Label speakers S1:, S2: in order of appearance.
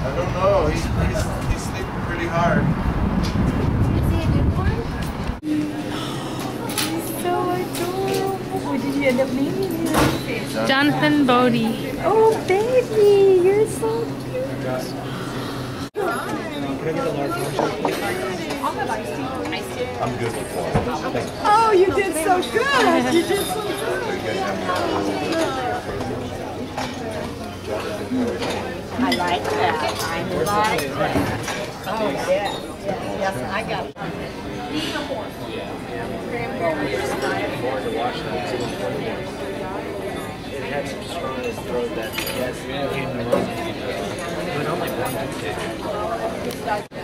S1: don't know. He's sleeping pretty hard.
S2: Is he a newborn?
S3: So adorable. What did you end up naming him?
S4: Jonathan Bodie.
S3: Oh, baby, you're so cute.
S1: I'm good with one.
S3: Oh, you did so good. You did so good. I like that. I like that. Oh, yeah. Yes, I got it.
S5: It had some strong throat that came to run. But only one kid.